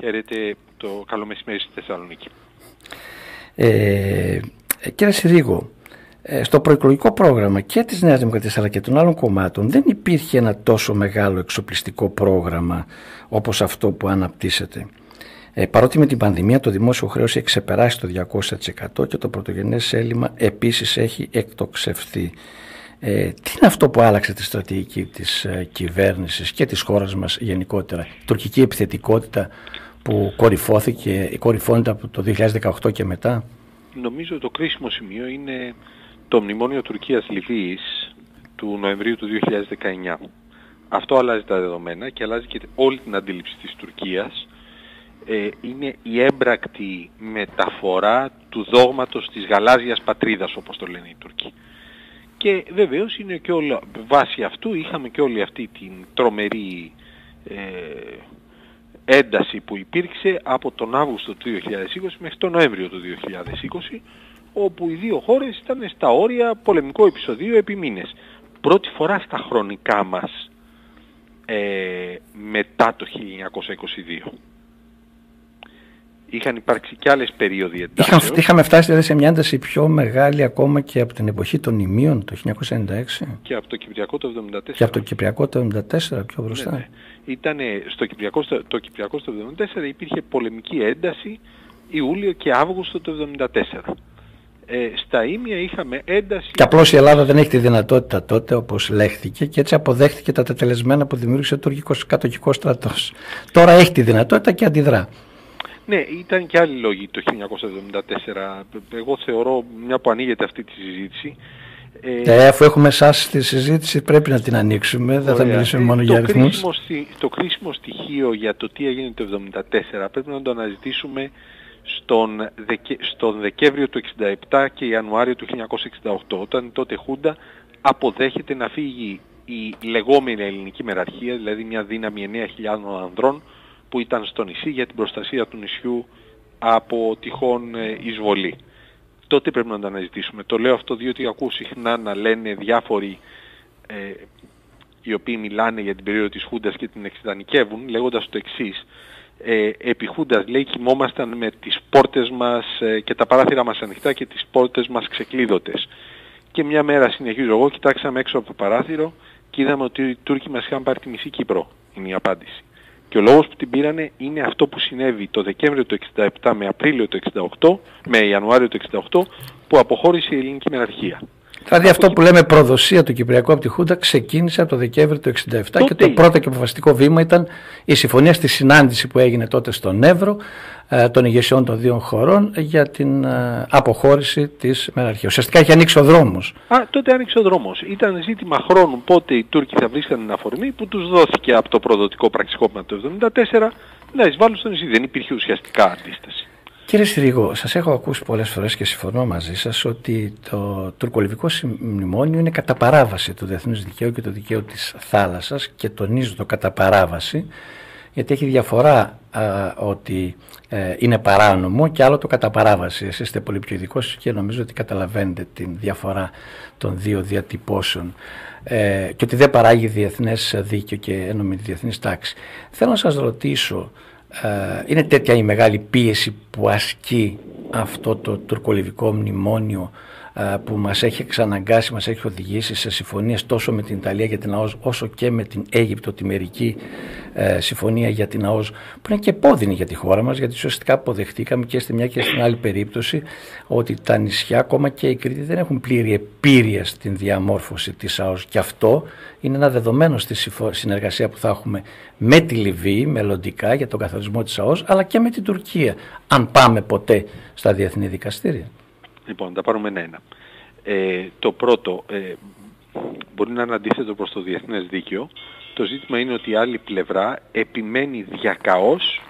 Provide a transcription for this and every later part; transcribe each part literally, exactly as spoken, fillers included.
Χαίρετε, το καλό μεσημέρι στη Θεσσαλονίκη. Ε, κύριε Συρίγο, στο προεκλογικό πρόγραμμα και της Νέας Δημοκρατίας αλλά και των άλλων κομμάτων δεν υπήρχε ένα τόσο μεγάλο εξοπλιστικό πρόγραμμα όπως αυτό που αναπτύσσεται. Ε, παρότι με την πανδημία το δημόσιο χρέος έχει ξεπεράσει το διακόσια τοις εκατό και το πρωτογενές έλλειμμα επίσης έχει εκτοξευθεί. Ε, τι είναι αυτό που άλλαξε τη στρατηγική της ε, κυβέρνησης και της χώρας μας γενικότερα? Η τουρκική επιθετικότητα που κορυφώθηκε, κορυφώνεται από το δύο χιλιάδες δεκαοκτώ και μετά. Νομίζω το κρίσιμο σημείο είναι το μνημόνιο Τουρκίας-Λιβύης του Νοεμβρίου του δύο χιλιάδες δεκαεννιά. Αυτό αλλάζει τα δεδομένα και αλλάζει και όλη την αντίληψη της Τουρκίας. Ε, είναι η έμπρακτη μεταφορά του δόγματος της γαλάζιας πατρίδας, όπως το λένε οι Τούρκοι. Και βεβαίως είναι και όλα, βάσει αυτού είχαμε και όλη αυτή την τρομερή ε, ένταση που υπήρξε από τον Αύγουστο του δύο χιλιάδες είκοσι μέχρι τον Νοέμβριο του δύο χιλιάδες είκοσι, όπου οι δύο χώρες ήταν στα όρια πολεμικό επεισοδίου επί μήνες. Πρώτη φορά στα χρονικά μας ε, μετά το χίλια εννιακόσια είκοσι δύο. Είχαν υπάρξει και άλλες περίοδοι εντάσεως. Είχα, είχαμε φτάσει δηλαδή σε μια ένταση πιο μεγάλη ακόμα και από την εποχή των Ιμίων το χίλια εννιακόσια ενενήντα έξι. Και από το Κυπριακό το εβδομήντα τέσσερα. Και από το Κυπριακό το εβδομήντα τέσσερα πιο μπροστά. Ναι, ναι. Ήτανε, στο Κυπριακό, το Κυπριακό το εβδομήντα τέσσερα υπήρχε πολεμική ένταση Ιούλιο και Αύγουστο το εβδομήντα τέσσερα. Ε, στα Ήμια είχαμε ένταση... Και απλώς η Ελλάδα δεν έχει τη δυνατότητα τότε, όπως λέχθηκε, και έτσι αποδέχτηκε τα τετελεσμένα που δημιούργησε ο τουρκικός κατοχικός στρατός. Τώρα έχει τη δυνατότητα και αντιδρά. Ναι, ήταν και άλλοι λόγοι το χίλια εννιακόσια εβδομήντα τέσσερα. Εγώ θεωρώ, μια που ανοίγεται αυτή τη συζήτηση... Ε, ε, αφού έχουμε εσάς στη συζήτηση πρέπει να την ανοίξουμε, δεν θα μιλήσουμε μόνο ε, για αριθμούς. Κρίσιμο, το κρίσιμο στοιχείο για το τι έγινε το εβδομήντα τέσσερα πρέπει να το αναζητήσουμε στον, Δεκε, στον Δεκέμβριο του εξήντα επτά και Ιανουάριο του χίλια εννιακόσια εξήντα οκτώ, όταν τότε Χούντα αποδέχεται να φύγει η λεγόμενη ελληνική μεραρχία, δηλαδή μια δύναμη εννέα χιλιάδων ανδρών που ήταν στο νησί για την προστασία του νησιού από τυχόν εισβολή. Τότε πρέπει να το αναζητήσουμε. Το λέω αυτό διότι ακούω συχνά να λένε διάφοροι ε, οι οποίοι μιλάνε για την περίοδο της Χούντας και την εξειδανικεύουν λέγοντας το εξής. Ε, επί Χούντας λέει κοιμόμασταν με τις πόρτες μας ε, και τα παράθυρα μας ανοιχτά και τις πόρτες μας ξεκλείδωτες. Και μια μέρα συνεχίζω εγώ, κοιτάξαμε έξω από το παράθυρο και είδαμε ότι οι Τούρκοι μας είχαν πάρει τη μισή Κύπρο. Είναι η απάντηση. Και ο λόγος που την πήρανε είναι αυτό που συνέβη το Δεκέμβριο του εξήντα επτά με Απρίλιο του εξήντα οκτώ, με Ιανουάριο του εξήντα οκτώ, που αποχώρησε η ελληνική μεραρχία. Δηλαδή αυτό που λέμε προδοσία του Κυπριακού από τη Χούντα ξεκίνησε από το Δεκέμβριο του εξήντα επτά τότε και το πρώτο και αποφασιστικό βήμα ήταν η συμφωνία στη συνάντηση που έγινε τότε στον Εύρο των ηγεσιών των δύο χωρών για την αποχώρηση της μεραρχίας. Ουσιαστικά είχε ανοίξει ο δρόμος. Α, τότε άνοιξε ο δρόμος. Ήταν ζήτημα χρόνου πότε οι Τούρκοι θα βρίσκαν την αφορμή που τους δόθηκε από το προδοτικό πραξικόπημα του εβδομήντα τέσσερα να εισβάλλουν στο νησί. Δεν υπήρχε ουσιαστικά αντίσταση. Κύριε Συρίγο, σας έχω ακούσει πολλές φορές και συμφωνώ μαζί σας ότι το τουρκολιβικό μνημόνιο είναι κατά παράβαση του διεθνούς δικαίου και του δικαίου της θάλασσας και τονίζω το κατά παράβαση γιατί έχει διαφορά α, ότι ε, είναι παράνομο και άλλο το κατά παράβαση. Εσείς είστε πολύ πιο ειδικός και νομίζω ότι καταλαβαίνετε την διαφορά των δύο διατυπώσεων ε, και ότι δεν παράγει διεθνές δίκαιο και ένομη διεθνής τάξη. Θέλω να σας ρωτήσω, είναι τέτοια η μεγάλη πίεση που ασκεί αυτό το τουρκολιβικό μνημόνιο που μας έχει εξαναγκάσει, μας έχει οδηγήσει σε συμφωνίες τόσο με την Ιταλία για την ΑΟΣ όσο και με την Αίγυπτο τη μερική ε, συμφωνία για την ΑΟΣ που είναι και επώδυνη για τη χώρα μας γιατί ουσιαστικά αποδεχτήκαμε και στη μια και στην άλλη περίπτωση ότι τα νησιά ακόμα και η Κρήτη δεν έχουν πλήρη επίρρεια στην διαμόρφωση της ΑΟΣ και αυτό είναι ένα δεδομένο στη συνεργασία που θα έχουμε με τη Λιβύη μελλοντικά για τον καθορισμό της ΑΟΣ αλλά και με την Τουρκία αν πάμε ποτέ στα διεθνή δικαστήρια. Λοιπόν, τα πάρουμε ένα-ένα. Ε, το πρώτο, ε, μπορεί να είναι αντίθετο προς το διεθνές δίκαιο. Το ζήτημα είναι ότι η άλλη πλευρά επιμένει διακαώς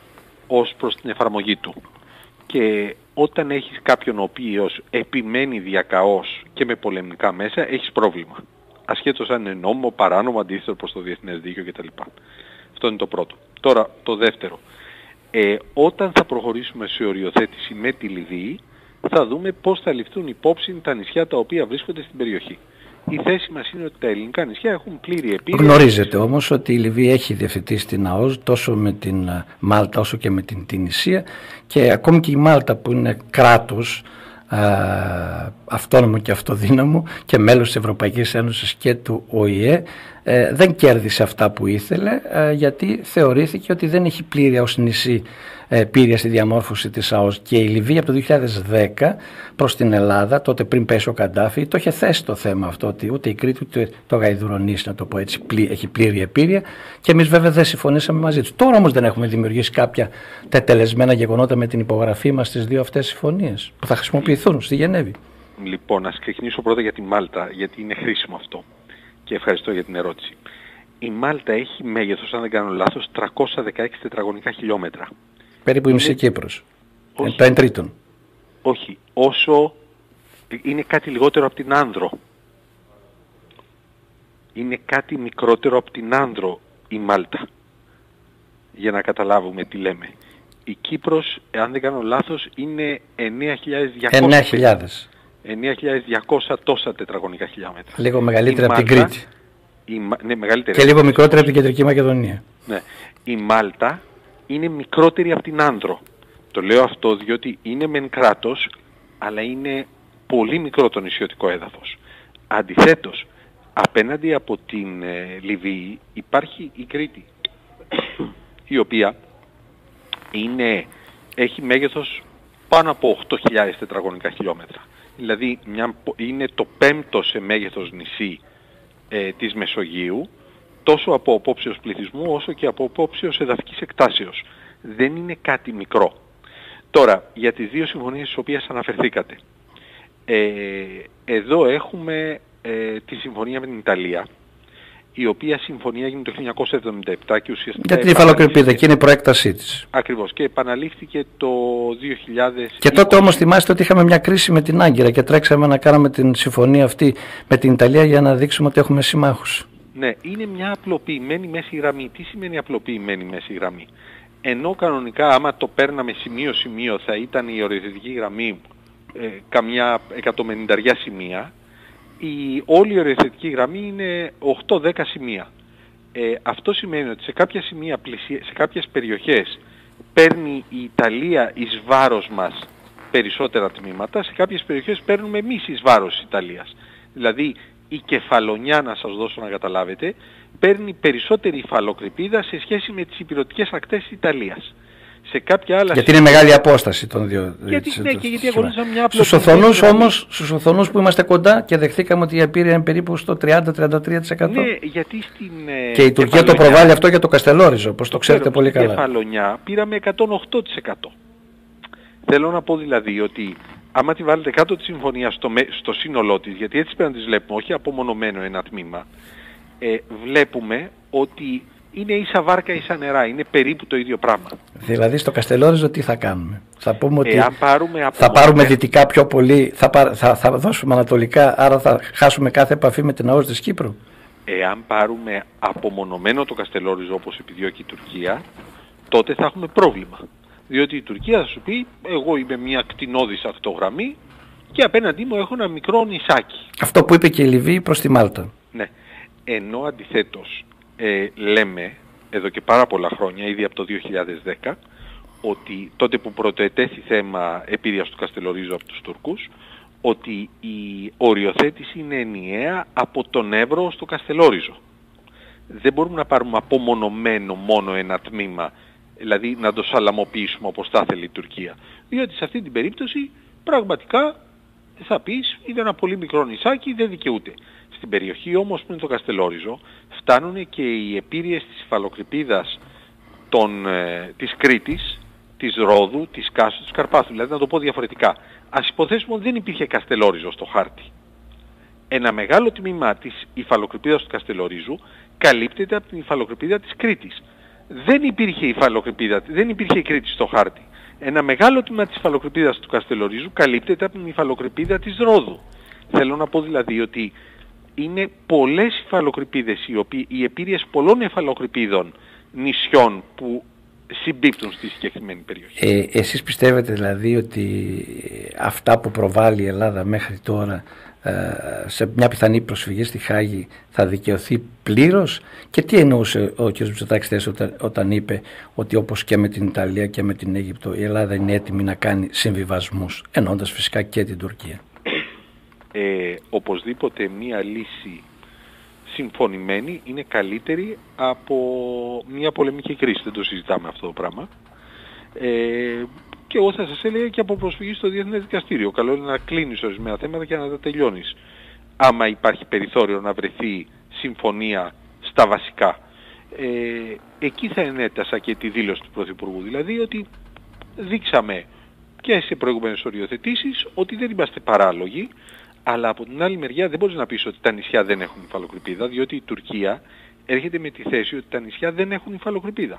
ως προς την εφαρμογή του. Και όταν έχεις κάποιον ο οποίος επιμένει διακαώς και με πολεμικά μέσα, έχεις πρόβλημα. Ασχέτως αν είναι νόμο, παράνομο, αντίθετο προς το διεθνές δίκαιο κτλ. Αυτό είναι το πρώτο. Τώρα, το δεύτερο. Ε, όταν θα προχωρήσουμε σε οριοθέτηση με τη Λιβύη, θα δούμε πώς θα ληφθούν υπόψη τα νησιά τα οποία βρίσκονται στην περιοχή. Η θέση μας είναι ότι τα ελληνικά νησιά έχουν πλήρη επίρρεια. Γνωρίζετε όμως ότι η Λιβύη έχει διευθετήσει την ΑΟΣ τόσο με την Μάλτα όσο και με την Τινησία, και ακόμη και η Μάλτα που είναι κράτος α, αυτόνομο και αυτοδύναμο και μέλος της Ευρωπαϊκής Ένωσης και του Ο Η Ε, ε, δεν κέρδισε αυτά που ήθελε, ε, γιατί θεωρήθηκε ότι δεν έχει πλήρεια ως νησί ε, πήρια στη διαμόρφωση της ΑΟΣ. Και η Λιβύη από το δύο χιλιάδες δέκα προς την Ελλάδα, τότε πριν πέσει ο Καντάφη, το είχε θέσει το θέμα αυτό, ότι ούτε η Κρήτη ούτε το Γαϊδουρονήσι, να το πω έτσι, πλή, έχει πλήρη επίρρεια, και εμείς βέβαια δεν συμφωνήσαμε μαζί τους. Τώρα όμως δεν έχουμε δημιουργήσει κάποια τετελεσμένα γεγονότα με την υπογραφή μας στις δύο αυτές συμφωνίες που θα χρησιμοποιηθούν στη Γενέβη. Λοιπόν, ας ξεκινήσω πρώτα για τη Μάλτα, γιατί είναι χρήσιμο αυτό. Και ευχαριστώ για την ερώτηση. Η Μάλτα έχει μέγεθος, αν δεν κάνω λάθος, τριακόσια δεκαέξι τετραγωνικά χιλιόμετρα. Περίπου η μισή είναι... Κύπρος. Όχι. Το εν τρίτον. Όχι. Όσο είναι κάτι λιγότερο από την Άνδρο. Είναι κάτι μικρότερο από την Άνδρο η Μάλτα. Για να καταλάβουμε τι λέμε. Η Κύπρος, αν δεν κάνω λάθος, είναι εννέα χιλιάδες διακόσια. εννέα χιλιάδες. εννέα χιλιάδες διακόσια τόσα τετραγωνικά χιλιόμετρα. Λίγο μεγαλύτερη από την Κρήτη. Η, ναι, μεγαλύτερη. Και λίγο μικρότερη από την Κεντρική Μακεδονία. Ναι. Η Μάλτα είναι μικρότερη από την Άνδρο. Το λέω αυτό διότι είναι μεν κράτος, αλλά είναι πολύ μικρό το νησιωτικό έδαφος. Αντιθέτως, απέναντι από την ε, Λιβύη υπάρχει η Κρήτη, η οποία είναι, έχει μέγεθος πάνω από οκτώ χιλιάδες τετραγωνικά χιλιόμετρα. Δηλαδή μια, είναι το πέμπτο σε μέγεθος νησί ε, της Μεσογείου, τόσο από απόψεως πληθυσμού όσο και από απόψεως εδαφικής εκτάσεως. Δεν είναι κάτι μικρό. Τώρα, για τις δύο συμφωνίες στις οποίες αναφερθήκατε. Ε, εδώ έχουμε ε, τη συμφωνία με την Ιταλία, η οποία συμφωνία έγινε το χίλια εννιακόσια εβδομήντα επτά και ουσιαστικά... Για την υφαλοκρηπίδα, και είναι η προέκτασή της. Ακριβώς, και επαναλήφθηκε το δύο χιλιάδες είκοσι. Και τότε όμως θυμάστε ότι είχαμε μια κρίση με την Άγκυρα και τρέξαμε να κάναμε την συμφωνία αυτή με την Ιταλία για να δείξουμε ότι έχουμε συμμάχους. Ναι, είναι μια απλοποιημένη μέση γραμμή. Τι σημαίνει απλοποιημένη μέση γραμμή? Ενώ κανονικά άμα το παίρναμε σημείο-σημείο θα ήταν η οριοθετική γραμμή ε, καμιά εκατομμενηνταριά σημεία, η όλη η οριοθετική γραμμή είναι οκτώ δέκα σημεία. Ε, αυτό σημαίνει ότι σε κάποια σημεία, σε κάποιες περιοχές παίρνει η Ιταλία εις βάρος μας περισσότερα τμήματα, σε κάποιες περιοχές παίρνουμε εμείς εις βάρος της Ιταλίας. Δηλαδή η Κεφαλονιά, να σας δώσω να καταλάβετε, παίρνει περισσότερη υφαλοκρηπίδα σε σχέση με τις ηπειρωτικές ακτές της Ιταλίας. Σε κάποια άλλα... Γιατί είναι μεγάλη απόσταση των δύο. Γιατί, ναι, και γιατί αγωνίζαμε μια απλή... Στους οθονούς όμως, στους οθονούς που είμαστε κοντά και δεχθήκαμε ότι η επίρρεια είναι περίπου στο τριάντα με τριάντα τρία τοις εκατό. Ναι, γιατί στην... Και η Τουρκία το προβάλλει αυτό για το Καστελόριζο, όπως το ξέρετε πολύ καλά. Στην Κεφαλονιά πήραμε εκατόν οκτώ τοις εκατό. Θέλω να πω δηλαδή ότι άμα τη βάλετε κάτω τη συμφωνία στο, στο σύνολό της, γιατί έτσι πρέπει να τις βλέπουμε, όχι απομονωμένο ένα τμήμα, ε, βλέπουμε ότι είναι ίσα βάρκα ίσα νερά, είναι περίπου το ίδιο πράγμα. Δηλαδή στο Καστελόριζο τι θα κάνουμε? Θα πούμε ότι ε, πάρουμε θα πάρουμε δυτικά πιο πολύ, θα, πά, θα, θα δώσουμε ανατολικά, άρα θα χάσουμε κάθε επαφή με την ΑΟΣ της Κύπρου. Εάν πάρουμε απομονωμένο το Καστελόριζο όπως επιδιώκει η Τουρκία, τότε θα έχουμε πρόβλημα. Διότι η Τουρκία θα σου πει, εγώ είμαι μια κτηνώδης ακτογραμμή και απέναντί μου έχω ένα μικρό νησάκι. Αυτό που είπε και η Λιβύη προς τη Μάλτα. Ναι. Ενώ αντιθέτως ε, λέμε εδώ και πάρα πολλά χρόνια, ήδη από το δύο χιλιάδες δέκα, ότι τότε που πρωτοετέθη θέμα επίρρειας του Καστελορίζου από τους Τούρκους, ότι η οριοθέτηση είναι ενιαία από τον Εύρο στο Καστελόριζο. Δεν μπορούμε να πάρουμε απομονωμένο μόνο ένα τμήμα, δηλαδή να το σαλαμοποιήσουμε όπως θα θέλει η Τουρκία. Διότι σε αυτή την περίπτωση πραγματικά θα πεις είναι ένα πολύ μικρό νησάκι, δεν δικαιούται. Στην περιοχή όμως που είναι το Καστελόριζο φτάνουν και οι επίρρειες της υφαλοκρηπίδας των, ε, της Κρήτης, της Ρόδου, της Κάσου, της Καρπάθου. Δηλαδή να το πω διαφορετικά. Ας υποθέσουμε ότι δεν υπήρχε Καστελόριζο στο χάρτη. Ένα μεγάλο τμήμα της υφαλοκρηπίδας του Καστελορίζου καλύπτεται από την υφαλοκρηπίδα της Κρήτης. Δεν υπήρχε υφαλοκρηπίδα, δεν υπήρχε η Κρήτη στο χάρτη. Ένα μεγάλο τμήμα της υφαλοκρηπίδας του Καστελορίζου καλύπτεται από την υφαλοκρηπίδα της Ρόδου. Θέλω να πω δηλαδή ότι είναι πολλές υφαλοκρηπίδες, οι, οποίοι, οι επίρρειες πολλών υφαλοκρηπίδων νησιών που συμπίπτουν στη συγκεκριμένη περιοχή. Ε, εσείς πιστεύετε δηλαδή ότι αυτά που προβάλλει η Ελλάδα μέχρι τώρα σε μια πιθανή προσφυγή στη Χάγη θα δικαιωθεί πλήρως, και τι εννοούσε ο κ. Μητσοτάκης όταν, όταν είπε ότι όπως και με την Ιταλία και με την Αίγυπτο η Ελλάδα είναι έτοιμη να κάνει συμβιβασμούς, εννοώντας φυσικά και την Τουρκία? Ε, οπωσδήποτε μια λύση συμφωνημένη είναι καλύτερη από μια πολεμική κρίση, δεν το συζητάμε αυτό το πράγμα. Ε, και εγώ θα σας έλεγα και από προσφυγή στο Διεθνές Δικαστήριο. Καλό είναι να κλείνεις ορισμένα θέματα και να τα τελειώνεις, άμα υπάρχει περιθώριο να βρεθεί συμφωνία στα βασικά. Ε, εκεί θα ενέτασα και τη δήλωση του Πρωθυπουργού, δηλαδή ότι δείξαμε και σε προηγούμενες οριοθετήσεις ότι δεν είμαστε παράλογοι, αλλά από την άλλη μεριά δεν μπορείς να πεις ότι τα νησιά δεν έχουν υφαλοκρηπίδα, διότι η Τουρκία έρχεται με τη θέση ότι τα νησιά δεν έχουν υφαλοκρηπίδα.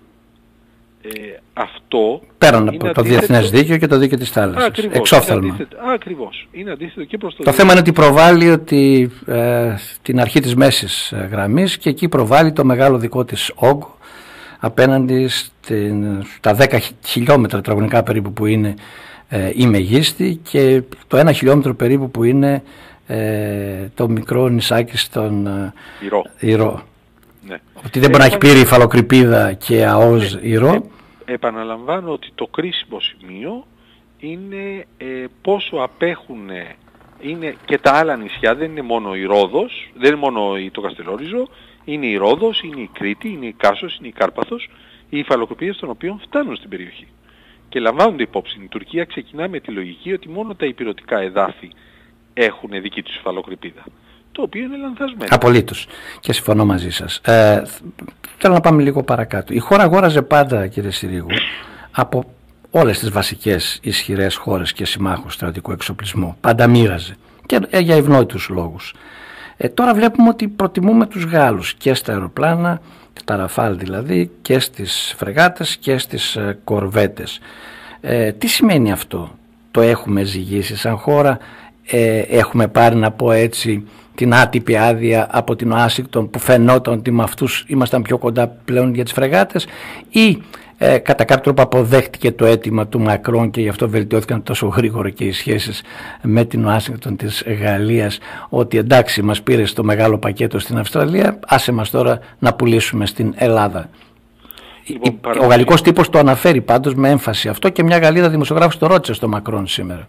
Ε, αυτό πέραν από το αντίθετο... διεθνές δίκαιο και το δίκαιο της θάλασσας. Ακριβώς, εξόφθαλμα. Είναι αντίθετο, ακριβώς. Είναι αντίθετο και προς το... Το θέμα είναι ότι προβάλλει ότι, ε, την αρχή της μέσης γραμμής, και εκεί προβάλλει το μεγάλο δικό της όγκο απέναντι στην, στα δέκα χιλιόμετρα τετραγωνικά περίπου που είναι ε, η μεγίστη, και το ένα χιλιόμετρο περίπου που είναι ε, το μικρό νησάκι στον Ηρώ. Ηρώ. Ναι. Ότι δεν μπορεί να έχει πλήρη υφαλοκρηπίδα και ΑΟΣ Ηρώ. Ε, επαναλαμβάνω ότι το κρίσιμο σημείο είναι ε, πόσο απέχουν είναι και τα άλλα νησιά, δεν είναι μόνο η Ρόδος, δεν είναι μόνο το Καστελόριζο, είναι η Ρόδος, είναι η Κρήτη, είναι η Κάσος, είναι η Κάρπαθος, οι υφαλοκρηπίδες των οποίων φτάνουν στην περιοχή. Και λαμβάνονται υπόψη. Η Τουρκία ξεκινά με τη λογική ότι μόνο τα ηπειρωτικά εδάφη έχουν δική τους υφαλοκρηπίδα, το οποίο είναι λανθασμένο. Απολύτως. Και συμφωνώ μαζί σας. Ε, θέλω να πάμε λίγο παρακάτω. Η χώρα αγόραζε πάντα, κύριε Συρίγου, από όλες τις βασικές ισχυρές χώρες και συμμάχους στρατιωτικού εξοπλισμού. Πάντα μοίραζε. Και ε, για ευνόητους λόγους. Ε, τώρα βλέπουμε ότι προτιμούμε τους Γάλλους και στα αεροπλάνα, τα Ραφάλ δηλαδή, και στις φρεγάτες και στις ε, κορβέτες. Ε, τι σημαίνει αυτό? Το έχουμε ζυγίσει σαν χώρα? Ε, έχουμε πάρει, να πω έτσι, την άτυπη άδεια από την Ουάσιγκτον που φαινόταν ότι με αυτούς ήμασταν πιο κοντά πλέον για τις φρεγάτες, ή ε, κατά κάποιο τρόπο αποδέχτηκε το αίτημα του Μακρόν και γι' αυτό βελτιώθηκαν τόσο γρήγορα και οι σχέσεις με την Ουάσιγκτον της Γαλλίας, ότι εντάξει, μας πήρε το μεγάλο πακέτο στην Αυστραλία, άσε μας τώρα να πουλήσουμε στην Ελλάδα? Λοιπόν, ο γαλλικός τύπος το αναφέρει πάντως με έμφαση αυτό, και μια Γαλλίδα δημοσιογράφος το ρώτησε στο Μακρόν σήμερα.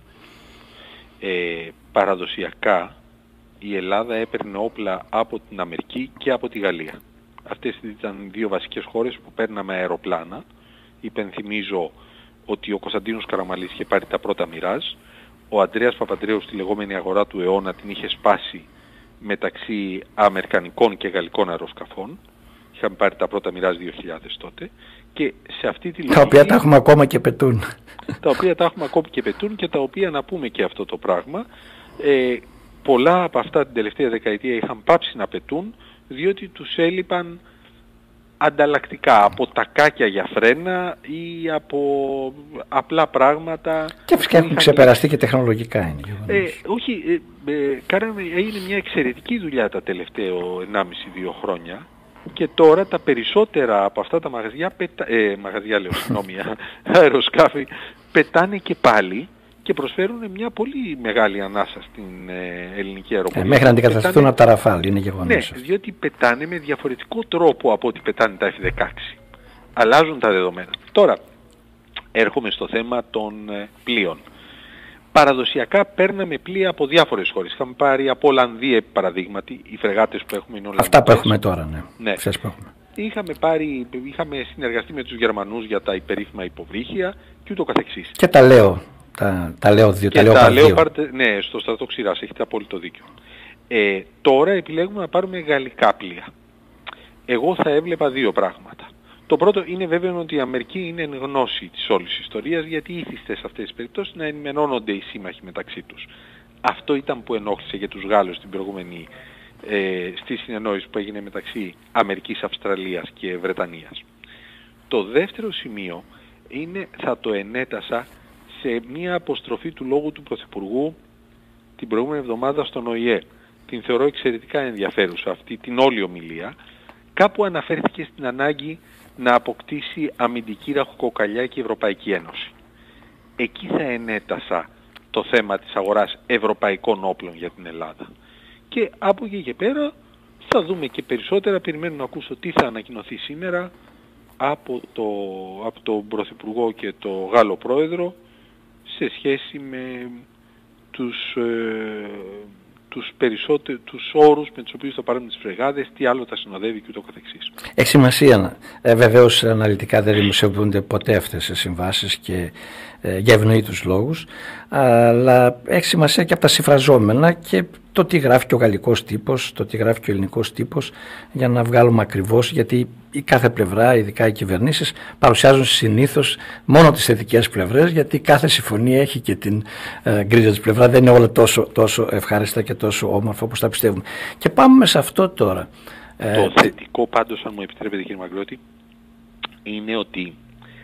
Ε, παραδοσιακά η Ελλάδα έπαιρνε όπλα από την Αμερική και από τη Γαλλία. Αυτές ήταν οι δύο βασικές χώρες που παίρναμε αεροπλάνα. Υπενθυμίζω ότι ο Κωνσταντίνος Καραμαλής είχε πάρει τα πρώτα Μιράζ. Ο Αντρέας Παπαντρέου στη λεγόμενη αγορά του αιώνα την είχε σπάσει μεταξύ αμερικανικών και γαλλικών αεροσκαφών. Είχαμε πάρει τα πρώτα Μιράζ δύο χιλιάδες τότε. Και σε αυτή τη λογική, τα οποία τα έχουμε ακόμα και πετούν. Τα οποία τα έχουμε ακόμα και πετούν, και τα οποία, να πούμε και αυτό το πράγμα, ε, πολλά από αυτά την τελευταία δεκαετία είχαν πάψει να πετούν, διότι τους έλειπαν ανταλλακτικά, από τακάκια για φρένα ή από απλά πράγματα. Και φυσικά έχουν ξεπεραστεί και τεχνολογικά είναι. Ε, όχι, ε, ε, κάναμε, έγινε μια εξαιρετική δουλειά τα τελευταία ενάμιση δύο χρόνια, και τώρα τα περισσότερα από αυτά τα μαγαζιά, πετα... ε, μαγαζιά λέω, συγγνώμη, αεροσκάφη, πετάνε και πάλι και προσφέρουν μια πολύ μεγάλη ανάσα στην ε, ελληνική αεροπορία. Ε, μέχρι να αντικατασταθούν από τα Ραφάλ, είναι γεγονός. Ναι, διότι πετάνε με διαφορετικό τρόπο από ό,τι πετάνε τα εφ δεκαέξι. Αλλάζουν τα δεδομένα. Τώρα, έρχομαι στο θέμα των ε, πλοίων. Παραδοσιακά παίρναμε πλοία από διάφορες χώρες. Είχαμε πάρει από Ολλανδία, επί παραδείγματι, οι φρεγάτες που έχουμε είναι Ολλανδικές. Αυτά που έχουμε τώρα, ναι. ναι. Που έχουμε. Είχαμε, πάρει, είχαμε συνεργαστεί με τους Γερμανούς για τα υπερήφημα υποβρύχια και ούτω καθεξής. Και τα λέω, τα, τα λέω δύο, και τα, τα λέω Leopard, ναι, στο στρατό Ξηράς, έχετε απόλυτο δίκιο. Ε, τώρα επιλέγουμε να πάρουμε γαλλικά πλοία. Εγώ θα έβλεπα δύο πράγματα. Το πρώτο είναι βέβαιο ότι η Αμερική είναι εν γνώση της όλης ιστορίας, γιατί ήθιστε σε αυτές τις περιπτώσεις να ενημερώνονται οι σύμμαχοι μεταξύ τους. Αυτό ήταν που ενόχλησε για τους Γάλλους στην προηγούμενη ε, στη συνεννόηση που έγινε μεταξύ Αμερικής, Αυστραλίας και Βρετανίας. Το δεύτερο σημείο είναι, θα το ενέτασα σε μια αποστροφή του λόγου του Πρωθυπουργού την προηγούμενη εβδομάδα στον Ο Η Ε. Την θεωρώ εξαιρετικά ενδιαφέρουσα αυτή την όλη ομιλία. Κάπου αναφέρθηκε στην ανάγκη να αποκτήσει αμυντική ραχοκοκαλιά και η Ευρωπαϊκή Ένωση. Εκεί θα ενέτασα το θέμα της αγοράς ευρωπαϊκών όπλων για την Ελλάδα. Και από εκεί και πέρα θα δούμε και περισσότερα. Περιμένω να ακούσω τι θα ανακοινωθεί σήμερα από, το, από τον Πρωθυπουργό και το Γάλλο Πρόεδρο σε σχέση με τους, ε, τους, περισσότε, τους όρους με τους οποίους θα πάρουμε τις φρεγάδες, τι άλλο θα συνοδεύει και ούτω καθεξής. Έχει σημασία. Ε, βεβαίως αναλυτικά δεν δημοσιοποιούνται ποτέ αυτές οι συμβάσεις και ε, για ευνοήτους λόγους, αλλά έχει σημασία και από τα συμφραζόμενα και το τι γράφει και ο γαλλικός τύπος, το τι γράφει και ο ελληνικός τύπος, για να βγάλουμε ακριβώς, γιατί η κάθε πλευρά, ειδικά οι κυβερνήσεις, παρουσιάζουν συνήθως μόνο τις θετικές πλευρές, γιατί κάθε συμφωνία έχει και την ε, γκρίζα της πλευρά, δεν είναι όλα τόσο, τόσο ευχάριστα και τόσο όμορφα όπως τα πιστεύουμε. Και πάμε σε αυτό τώρα. Το ε, θετικό πάντως, αν μου επιτρέπετε κύριε Μαγκλώτη, είναι ότι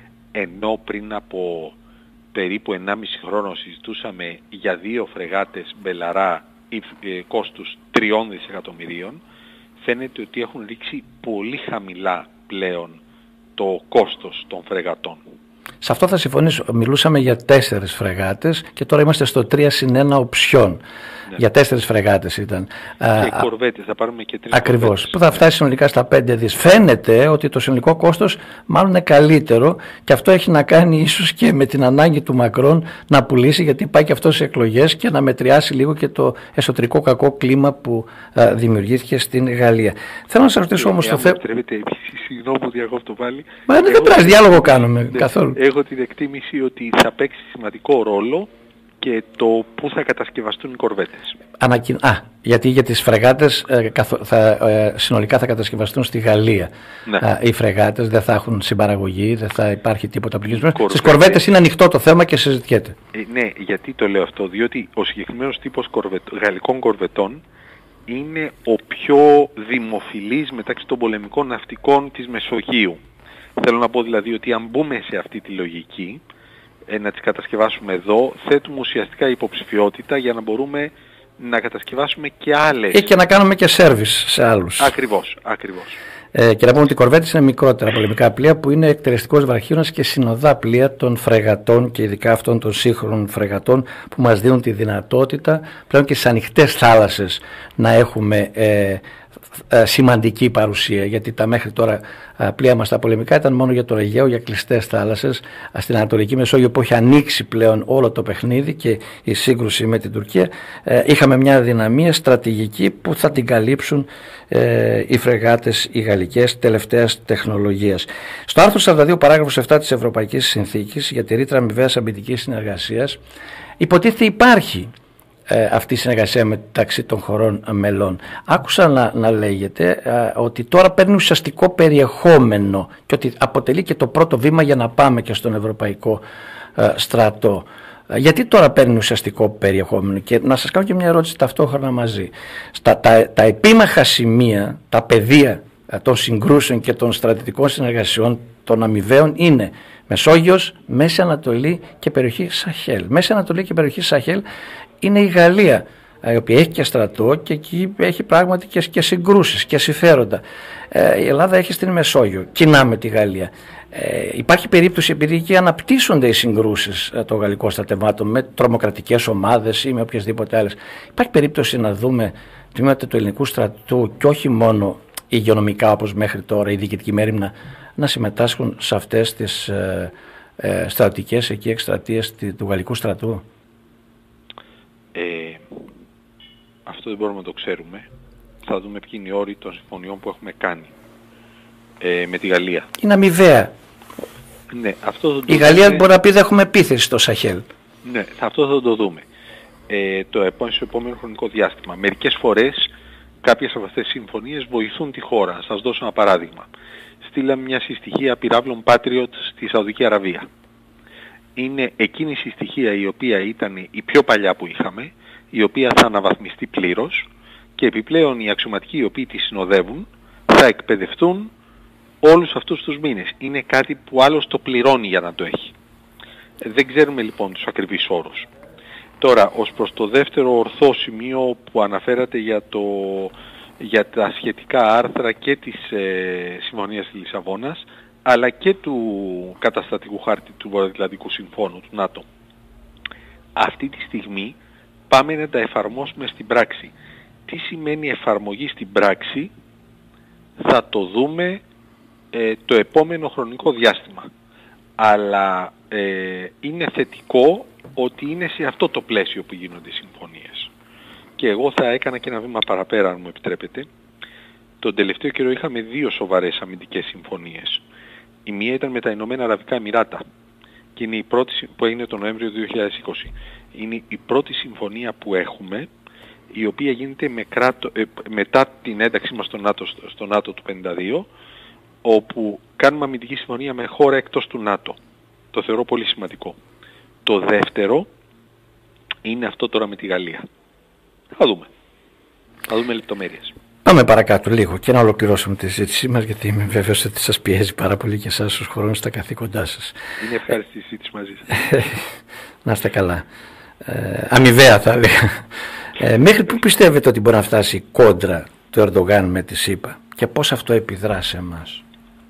ενώ πριν από περίπου ενάμιση χρόνο συζητούσαμε για δύο φρεγάτες Μπελαρά κόστους τριών δισεκατομμυρίων, φαίνεται ότι έχουν ρίξει πολύ χαμηλά πλέον το κόστος των φρεγατών. Σε αυτό θα συμφωνήσω. Μιλούσαμε για τέσσερις φρεγάτες και τώρα είμαστε στο τρία συν ένα οψιόν. Ναι. Για τέσσερις φρεγάτες ήταν. Και α, κορβέτες, θα πάρουμε και τρεις. Ακριβώς. Κορβέτες. Που θα φτάσει συνολικά στα πέντε δις. Φαίνεται ότι το συνολικό κόστος μάλλον είναι καλύτερο και αυτό έχει να κάνει ίσως και με την ανάγκη του Μακρόν να πουλήσει, γιατί πάει και αυτό σε εκλογές, και να μετριάσει λίγο και το εσωτερικό κακό κλίμα που α, δημιουργήθηκε στην Γαλλία. Θέλω να σας ρωτήσω όμως το θέμα. Συγγνώμη που διακόπτω πάλι. Μα δεν πειράζει, διάλογο κάνουμε ναι, καθόλου. Έχω την εκτίμηση ότι θα παίξει σημαντικό ρόλο και το πού θα κατασκευαστούν οι κορβέτες. Ανακοι... Α, γιατί για τις φρεγάτες ε, καθο... θα, ε, συνολικά θα κατασκευαστούν στη Γαλλία. Ναι. Α, οι φρεγάτες δεν θα έχουν συμπαραγωγή, δεν θα υπάρχει τίποτα πληγισμένο. Κορβέτες... Στις κορβέτες είναι ανοιχτό το θέμα και συζητιέται. Ε, ναι, γιατί το λέω αυτό, διότι ο συγκεκριμένος τύπος κορβετ... γαλλικών κορβετών είναι ο πιο δημοφιλής μεταξύ των πολεμικών ναυτικών της Μεσογείου. Θέλω να πω δηλαδή ότι αν μπούμε σε αυτή τη λογική, ε, να τις κατασκευάσουμε εδώ, θέτουμε ουσιαστικά υποψηφιότητα για να μπορούμε να κατασκευάσουμε και άλλες. Ή και να κάνουμε και σέρβις σε άλλους. Ακριβώς, ακριβώς. Ε, και να πούμε ότι οι κορβέτες είναι μικρότερα πολεμικά πλοία που είναι εκτελεστικός βραχίωνας και συνοδά πλοία των φρεγατών και ειδικά αυτών των σύγχρονων φρεγατών που μας δίνουν τη δυνατότητα πλέον και στις ανοιχτές θάλασσες να έχουμε ε, ε, σημαντική παρουσία, γιατί τα μέχρι τώρα ε, πλοία μας τα πολεμικά ήταν μόνο για το Αιγαίο, για κλειστές θάλασσες. Στην Ανατολική Μεσόγειο που έχει ανοίξει πλέον όλο το παιχνίδι και η σύγκρουση με την Τουρκία, ε, είχαμε μια δυναμία στρατηγική που θα την καλύψουν ε, οι φρεγάτες οι γαλλικές τελευταίας τεχνολογίας. Στο άρθρο σαράντα δύο παράγραφος επτά της Ευρωπαϊκής Συνθήκης για τη ρήτρα αμοιβαίας αμυντικής συνεργασίας υποτίθεται υπάρχει ε, αυτή η συνεργασία μεταξύ των χωρών μελών. Άκουσα να, να λέγεται ε, ότι τώρα παίρνει ουσιαστικό περιεχόμενο και ότι αποτελεί και το πρώτο βήμα για να πάμε και στον Ευρωπαϊκό ε, στρατό. Γιατί τώρα παίρνει ουσιαστικό περιεχόμενο? Και να σας κάνω και μια ερώτηση ταυτόχρονα μαζί. Στα, τα, τα επίμαχα σημεία, τα πεδία των συγκρούσεων και των στρατιωτικών συνεργασιών των αμοιβαίων είναι Μεσόγειος, Μέση Ανατολή και περιοχή Σαχέλ. Μέση Ανατολή και περιοχή Σαχέλ είναι η Γαλλία, η οποία έχει και στρατό και εκεί έχει πράγματι και, και συγκρούσεις και συμφέροντα. Ε, η Ελλάδα έχει στην Μεσόγειο, κοινά με τη Γαλλία. Ε, υπάρχει περίπτωση, επειδή εκεί αναπτύσσονται οι συγκρούσεις ε, των γαλλικών στρατευμάτων με τρομοκρατικές ομάδες ή με οποιασδήποτε άλλες, υπάρχει περίπτωση να δούμε τμήματα του ελληνικού στρατού και όχι μόνο υγειονομικά όπως μέχρι τώρα, η διοικητική μέριμνα, να συμμετάσχουν σε αυτές τις ε, ε, στρατιωτικές εκεί εκστρατείες του γαλλικού στρατού? Ε, αυτό δεν μπορούμε να το ξέρουμε. Θα δούμε ποιοι είναι οι όροι των συμφωνιών που έχουμε κάνει ε, με τη Γαλλία. Είναι αμοιβαία. Ναι, αυτό θα το η Γαλλία δούμε... μπορεί να πει δεν έχουμε επίθεση στο Σαχέλ. Ναι, αυτό θα το δούμε ε, το επόμενο, στο επόμενο χρονικό διάστημα. Μερικές φορές κάποιες από αυτές τις συμφωνίες βοηθούν τη χώρα. Να σας δώσω ένα παράδειγμα. Στείλαμε μια συστοιχεία πυράβλων Patriot στη Σαουδική Αραβία. Είναι εκείνη η συστοιχεία η οποία ήταν η πιο παλιά που είχαμε, η οποία θα αναβαθμιστεί πλήρως και επιπλέον οι αξιωματικοί οι οποίοι τη συνοδεύουν θα εκπαιδευτούν όλους αυτούς τους μήνες. Είναι κάτι που άλλος το πληρώνει για να το έχει. Δεν ξέρουμε λοιπόν τους ακριβείς όρους. Τώρα, ως προς το δεύτερο ορθό σημείο που αναφέρατε για, το, για τα σχετικά άρθρα και της ε, Συμφωνίας της Λισαβόνας, αλλά και του καταστατικού χάρτη του Βορειοατλαντικού Συμφώνου, του ΝΑΤΟ. Αυτή τη στιγμή πάμε να τα εφαρμόσουμε στην πράξη. Τι σημαίνει εφαρμογή στην πράξη θα το δούμε ε, το επόμενο χρονικό διάστημα. Αλλά ε, είναι θετικό ότι είναι σε αυτό το πλαίσιο που γίνονται οι συμφωνίες. Και εγώ θα έκανα και ένα βήμα παραπέρα, αν μου επιτρέπετε. Τον τελευταίο καιρό είχαμε δύο σοβαρές αμυντικές συμφωνίες. Η μία ήταν με τα Ηνωμένα Αραβικά Εμιράτα και είναι η πρώτη που έγινε τον Νοέμβριο του δύο χιλιάδες είκοσι. Είναι η πρώτη συμφωνία που έχουμε, η οποία γίνεται με κράτο, ε, μετά την ένταξή μας στο ΝΑΤΟ, στο ΝΑΤΟ του πενήντα δύο, όπου κάνουμε αμυντική συμφωνία με χώρα εκτός του ΝΑΤΟ. Το θεωρώ πολύ σημαντικό. Το δεύτερο είναι αυτό τώρα με τη Γαλλία. Θα δούμε. Θα δούμε λεπτομέρειες. Πάμε παρακάτω λίγο και να ολοκληρώσουμε τη συζήτησή μας, γιατί είμαι βέβαιος ότι σας πιέζει πάρα πολύ και εσάς τους χρόνους στα καθήκοντά σας. Είναι ευχάριστη η συζήτηση μαζί σας. Να είστε καλά. Ε, αμοιβαία θα έλεγα. Ε, μέχρι πού πιστεύετε ότι μπορεί να φτάσει η κόντρα του Ερντογάν με τη ΣΥΠΑ και πώς αυτό επιδρά σε εμάς?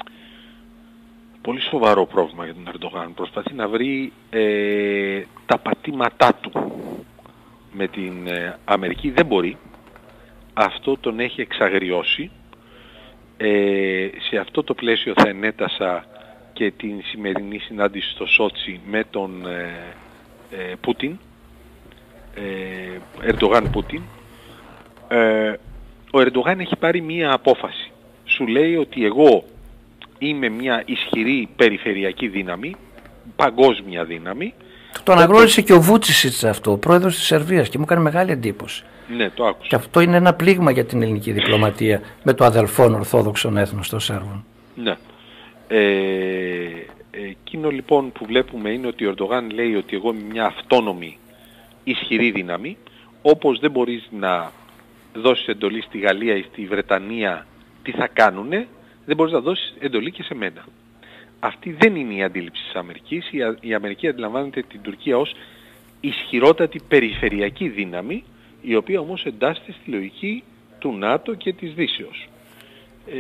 Πολύ σοβαρό πρόβλημα για τον Ερντογάν. Προσπαθεί να βρει ε, τα πατήματά του με την ε, Αμερική. Δεν μπορεί. Αυτό τον έχει εξαγριώσει. Ε, σε αυτό το πλαίσιο θα ενέτασα και την σημερινή συνάντηση στο Σότσι με τον ε, ε, Πούτιν, ε, Ερντογάν Πούτιν. Ε, ο Ερντογάν έχει πάρει μία απόφαση. Σου λέει ότι εγώ είμαι μια ισχυρή περιφερειακή δύναμη, παγκόσμια δύναμη. Το αναγνώρισε και ο Βούτσισιτς αυτό, ο πρόεδρος της Σερβίας, και μου έκανε μεγάλη εντύπωση. Ναι, το άκουσα. Και αυτό είναι ένα πλήγμα για την ελληνική διπλωματία με το αδελφόν Ορθόδοξον έθνος των Σέρβων. Ναι. Ε, εκείνο λοιπόν που βλέπουμε είναι ότι ο Ερντογάν λέει ότι εγώ είμαι μια αυτόνομη ισχυρή δύναμη, όπως δεν μπορείς να δώσεις εντολή στη Γαλλία ή στη Βρετανία τι θα κάνουνε, δεν μπορείς να δώσεις εντολή και σε μένα. Αυτή δεν είναι η αντίληψη της Αμερικής. Η Αμερική αντιλαμβάνεται την Τουρκία ως ισχυρότατη περιφερειακή δύναμη, η οποία όμως εντάσσεται στη λογική του ΝΑΤΟ και της Δύσεως. Ε,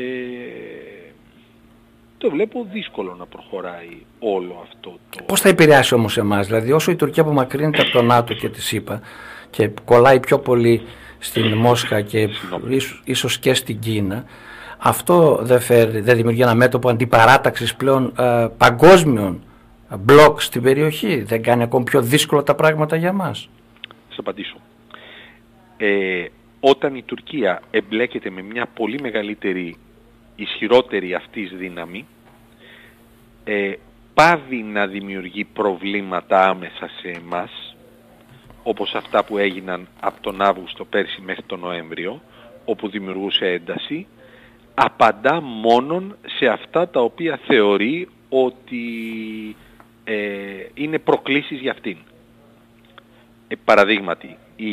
το βλέπω δύσκολο να προχωράει όλο αυτό το... Πώς θα επηρεάσει όμως εμάς? Δηλαδή όσο η Τουρκία απομακρύνεται από το ΝΑΤΟ και τη ΣΥΠΑ και κολλάει πιο πολύ στην Μόσχα και ίσως, ίσως και στην Κίνα, αυτό δεν, φέρει, δεν δημιουργεί ένα μέτωπο αντιπαράταξης πλέον ε, παγκόσμιων μπλοκ στην περιοχή? Δεν κάνει ακόμη πιο δύσκολα τα πράγματα για μας? Θα απαντήσω. Ε, όταν η Τουρκία εμπλέκεται με μια πολύ μεγαλύτερη, ισχυρότερη αυτής δύναμη, ε, πάβει να δημιουργεί προβλήματα άμεσα σε εμάς, όπως αυτά που έγιναν από τον Αύγουστο πέρσι μέχρι τον Νοέμβριο, όπου δημιουργούσε ένταση, απαντά μόνον σε αυτά τα οποία θεωρεί ότι ε, είναι προκλήσεις για αυτήν. Ε, παραδείγματι, οι,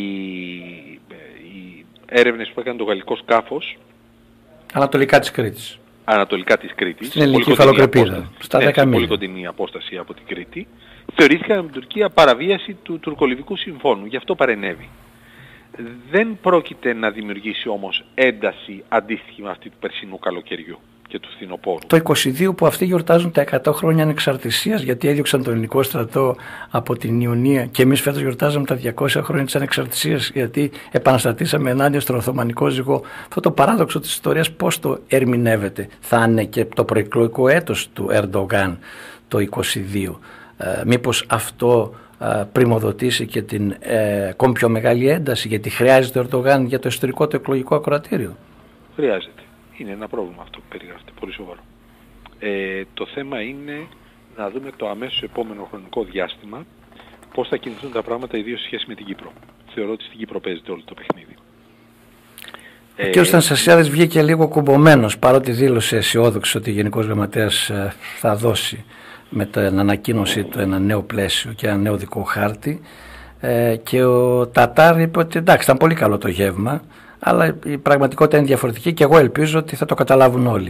οι έρευνες που έκανε το γαλλικό σκάφος ανατολικά της Κρήτης, ανατολικά της Κρήτης, στην ελληνική υφαλοκρηπίδα, στα δέκα μίλια, πολύ κοντινή απόσταση από την Κρήτη, θεωρήθηκαν από την Τουρκία παραβίαση του τουρκολιβικού συμφώνου, γι' αυτό παρενέβη. Δεν πρόκειται να δημιουργήσει όμως ένταση αντίστοιχη με αυτή του περσινού καλοκαιριού και του φθινοπόρου. Το είκοσι δύο που αυτοί γιορτάζουν τα εκατό χρόνια ανεξαρτησίας, γιατί έδιωξαν τον ελληνικό στρατό από την Ιωνία, και εμείς φέτος γιορτάζαμε τα διακόσια χρόνια της ανεξαρτησίας, γιατί επαναστατήσαμε ενάντια στο Οθωμανικό ζυγό. Αυτό το παράδοξο της ιστορίας πώς το ερμηνεύεται? Θα είναι και το προεκλογικό έτος του Ερντογάν το είκοσι δύο. Ε, μήπως αυτό πριμοδοτήσει και την ε, ακόμη πιο μεγάλη ένταση, γιατί χρειάζεται ο Ερντογάν για το ιστορικό του εκλογικό ακροατήριο? Χρειάζεται. Είναι ένα πρόβλημα αυτό που περιγράφεται, πολύ σοβαρό. Ε, το θέμα είναι να δούμε το αμέσως επόμενο χρονικό διάστημα πώς θα κινηθούν τα πράγματα, ιδίως σε σχέση με την Κύπρο. Θεωρώ ότι στην Κύπρο παίζεται όλο το παιχνίδι. Ο κ. Στανσασιάδης βγήκε λίγο κουμπωμένος, παρότι δήλωσε αισιόδοξο ότι ο Γενικός Γραμματέας θα δώσει με την ανακοίνωσή του ένα νέο πλαίσιο και ένα νέο δικό χάρτη, ε, και ο Τατάρ είπε ότι εντάξει, ήταν πολύ καλό το γεύμα, αλλά η πραγματικότητα είναι διαφορετική και εγώ ελπίζω ότι θα το καταλάβουν όλοι.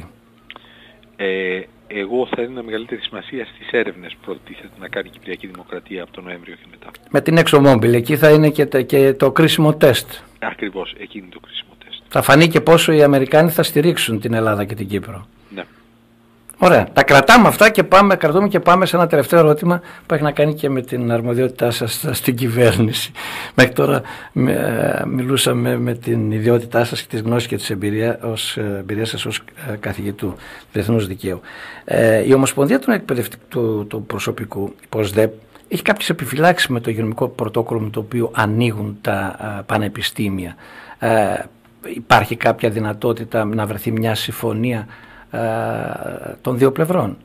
Ε, εγώ θα έδινα μεγαλύτερη σημασία στις έρευνες που προτίθεται να κάνει η Κυπριακή Δημοκρατία από τον Νοέμβριο και μετά. Με την ExxonMobil, εκεί θα είναι και, και το κρίσιμο τεστ. Ακριβώς, εκεί είναι το κρίσιμο τεστ. Θα φανεί και πόσο οι Αμερικάνοι θα στηρίξουν την Ελλάδα και την Κύπρο. Ναι. Ωραία. Τα κρατάμε αυτά και πάμε, κρατούμε και πάμε σε ένα τελευταίο ερώτημα που έχει να κάνει και με την αρμοδιότητά σας στην κυβέρνηση. Μέχρι τώρα με, μιλούσαμε με την ιδιότητά σας και τη γνώση και τη εμπειρία, ως, εμπειρία σας ως καθηγητού διεθνούς δικαίου. Ε, η Ομοσπονδία των Εκπαιδευτικού του Προσωπικού, η ΠΟΣΔΕΠ, έχει κάποιες επιφυλάξεις με το υγειονομικό πρωτόκολλο με το οποίο ανοίγουν τα α, πανεπιστήμια. Ε, υπάρχει κάποια δυνατότητα να βρεθεί μια συμφωνία των δύο πλευρών?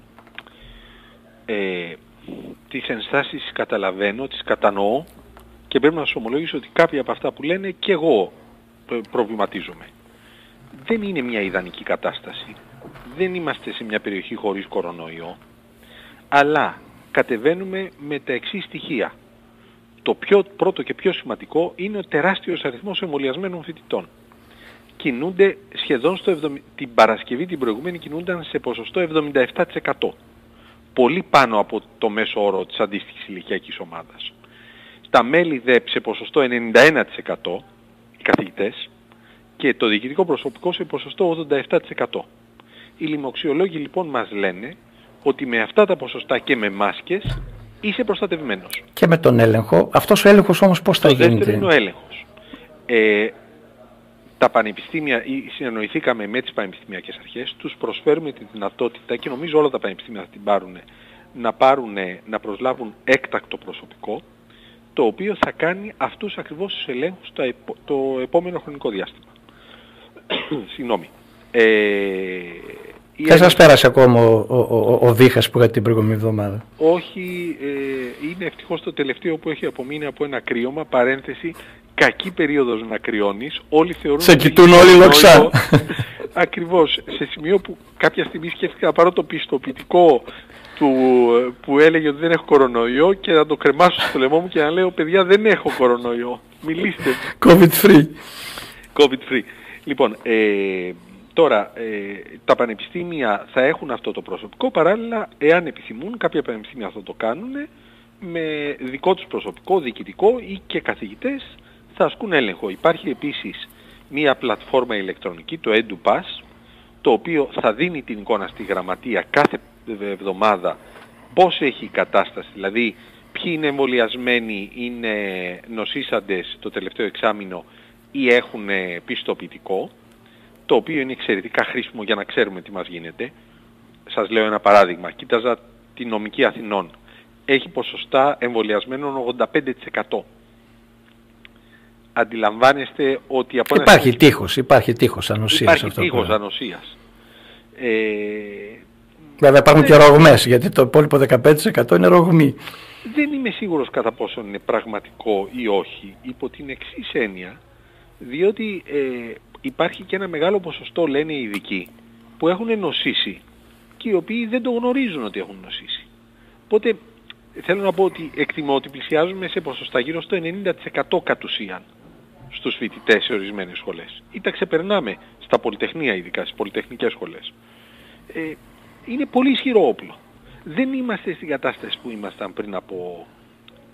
Ε, τις ενστάσεις καταλαβαίνω, τις κατανοώ και πρέπει να σας ομολογήσω ότι κάποια από αυτά που λένε και εγώ προβληματίζομαι. Δεν είναι μια ιδανική κατάσταση. Δεν είμαστε σε μια περιοχή χωρίς κορονοϊό, αλλά κατεβαίνουμε με τα εξής στοιχεία. Το πιο πρώτο και πιο σημαντικό είναι ο τεράστιος αριθμός εμβολιασμένων φοιτητών. Κινούνται σχεδόν στο εβδομήντα, την Παρασκευή την προηγούμενη κινούνταν σε ποσοστό εβδομήντα επτά τοις εκατό. Πολύ πάνω από το μέσο όρο της αντίστοιχης ηλικιακής ομάδας. Τα μέλη ΔΕΠ σε ποσοστό ενενήντα ένα τοις εκατό, οι καθηγητές, και το διοικητικό προσωπικό σε ποσοστό ογδόντα επτά τοις εκατό. Οι λοιμοξιολόγοι λοιπόν μας λένε ότι με αυτά τα ποσοστά και με μάσκες είσαι προστατευμένος. Και με τον έλεγχο. Αυτός ο έλεγχος όμως πώς θα γίνεται? Το δεύτερο είναι ο έλεγχος. Ε, Τα πανεπιστήμια, συνεννοηθήκαμε με τις πανεπιστημιακές αρχές, τους προσφέρουμε τη δυνατότητα και νομίζω όλα τα πανεπιστήμια θα την πάρουν, να, πάρουν, να προσλάβουν έκτακτο προσωπικό, το οποίο θα κάνει αυτούς ακριβώς τους ελέγχους το, επο, το επόμενο χρονικό διάστημα. Συγγνώμη. Ε, Δεν σας πέρασε ακόμα ο, ο, ο, ο Δίχας που είχατε την προηγούμενη εβδομάδα? Όχι, ε, είναι ευτυχώς το τελευταίο που έχει απομείνει από ένα κρύωμα, παρένθεση, κακή περίοδος να κρυώνεις, όλοι θεωρούν... Σε κοιτούν όλοι λοξά. Ακριβώς, σε σημείο που κάποια στιγμή σκέφτηκα να πάρω το πιστοποιητικό του, που έλεγε ότι δεν έχω κορονοϊό και να το κρεμάσω στο λαιμό μου και να λέω παιδιά δεν έχω κορονοϊό, μιλήστε. COVID free. COVID free. Λοιπόν, ε, τώρα ε, τα πανεπιστήμια θα έχουν αυτό το προσωπικό, παράλληλα εάν επιθυμούν κάποια πανεπιστήμια θα το κάνουν με δικό τους προσωπικό, διοικητικό ή και καθηγητές θα ασκούν έλεγχο. Υπάρχει επίσης μία πλατφόρμα ηλεκτρονική, το EduPass, το οποίο θα δίνει την εικόνα στη γραμματεία κάθε εβδομάδα πώς έχει η κατάσταση, δηλαδή ποιοι είναι εμβολιασμένοι, είναι νοσήσαντες το τελευταίο εξάμηνο ή έχουν πιστοποιητικό, το οποίο είναι εξαιρετικά χρήσιμο για να ξέρουμε τι μας γίνεται. Σας λέω ένα παράδειγμα, κοίταζα τη νομική Αθηνών, έχει ποσοστά εμβολιασμένων ογδόντα πέντε τοις εκατό. Αντιλαμβάνεστε ότι από ένα... Υπάρχει τείχος, υπάρχει τείχος ανοσίας. Υπάρχει αυτό τείχος που... ανοσίας. Ε... Βέβαια υπάρχουν και ρογμές, γιατί το υπόλοιπο δεκαπέντε τοις εκατό είναι ρογμοί. Δεν είμαι σίγουρος κατά πόσο είναι πραγματικό ή όχι, υπό την εξής έννοια, διότι ε, υπάρχει και ένα μεγάλο ποσοστό, λένε οι ειδικοί, που έχουν νοσήσει και οι οποίοι δεν το γνωρίζουν ότι έχουν νοσήσει. Οπότε θέλω να πω ότι εκτιμώ ότι πλησιάζουμε σε ποσοστά γύρω στο ενενήντα τοις εκατό κατ' ουσίαν στους φοιτητές σε ορισμένες σχολές. Ή τα ξεπερνάμε στα πολυτεχνία, ειδικά στις πολυτεχνικές σχολές. Ε, είναι πολύ ισχυρό όπλο. Δεν είμαστε στην κατάσταση που ήμασταν πριν από ε,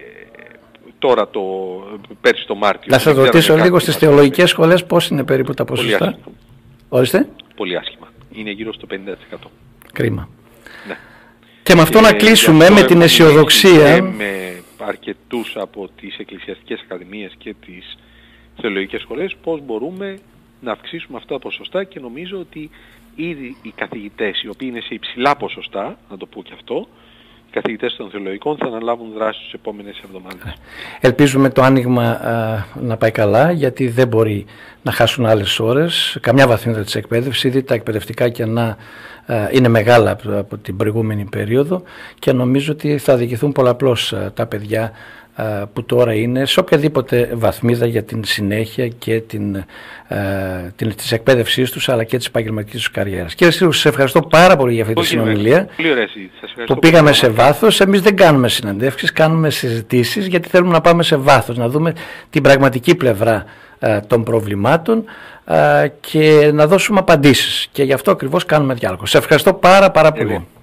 τώρα το πέρσι το Μάρτιο. Να σας ρωτήσω λίγο στις θεολογικές σχολές πώς είναι περίπου τα ποσοστά? Πολύ άσχημα. Ορίστε. Πολύ άσχημα. Είναι γύρω στο πενήντα τοις εκατό. Κρίμα. Ναι. Και με αυτό ε, να κλείσουμε αυτό με την αισιοδοξία. Με αρκετούς από τις εκκλησιαστικές ακαδημίες και τις θεολογικές σχολές πώς μπορούμε να αυξήσουμε αυτά τα ποσοστά και νομίζω ότι ήδη οι καθηγητές οι οποίοι είναι σε υψηλά ποσοστά, να το πω και αυτό, οι καθηγητές των θεολογικών θα αναλάβουν δράση στις επόμενες εβδομάδες. Ελπίζουμε το άνοιγμα α, να πάει καλά, γιατί δεν μπορεί να χάσουν άλλες ώρες, καμιά βαθμίδα της εκπαίδευσης, ήδη τα εκπαιδευτικά κενά α, είναι μεγάλα από, από την προηγούμενη περίοδο και νομίζω ότι θα διοικηθούν πολλαπλώς α, τα παιδιά α, που τώρα είναι σε οποιαδήποτε βαθμίδα για την συνέχεια και την, α, την, της εκπαίδευσής τους αλλά και της επαγγελματικής τους καριέρας. Κύριε Στρίγου, σας ευχαριστώ πάρα πολύ για αυτή τη συνομιλία που πήγαμε σε βάθος. Εμείς δεν κάνουμε συναντεύξεις, κάνουμε συζητήσεις γιατί θέλουμε να πάμε σε βάθος, να δούμε την πραγματική πλευρά α, των προβλημάτων α, και να δώσουμε απαντήσεις και γι' αυτό ακριβώς κάνουμε διάλογο. Σας ευχαριστώ πάρα πάρα πολύ. Εγώ.